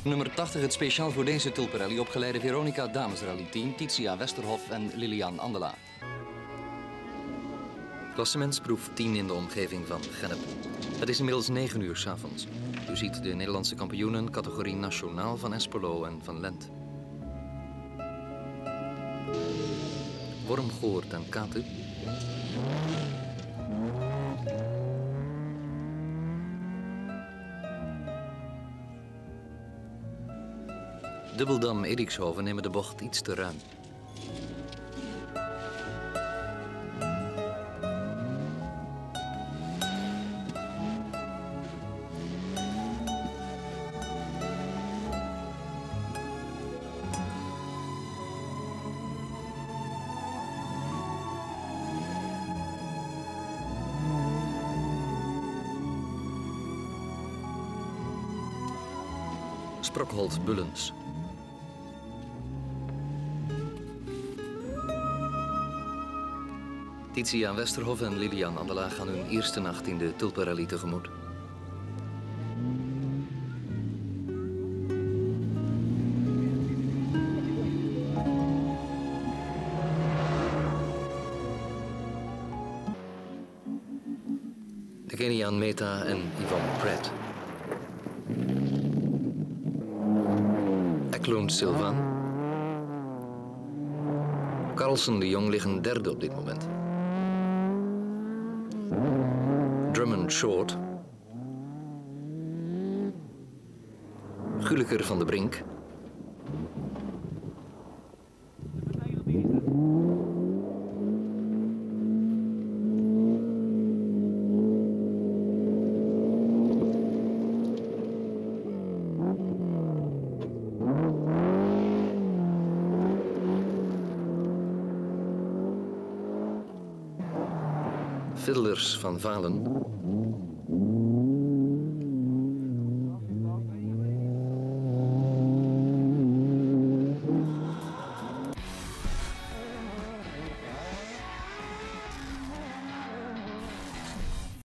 Nummer 80, het speciaal voor deze tulpenrally opgeleide Veronica Damesrally Team, Titia Westerhof en Lilian Andela. Klassementsproef 10 in de omgeving van Gennep. Het is inmiddels 9 uur 's avonds. U ziet de Nederlandse kampioenen categorie nationaal van Espelo en van Lent. Wormgoort en Katu. Dubbeldam Erikshoven nemen de bocht iets te ruim. Sprokholt Bullens. Titia Westerhof en Lilian Andela gaan hun eerste nacht in de tulpenrally tegemoet. De Keniaan Meta en Yvonne Pratt. Eklund Sylvain. Carlsen de Jong liggen derde op dit moment. Drummond Short. Guliker van de Brink. Fiddlers van Valen.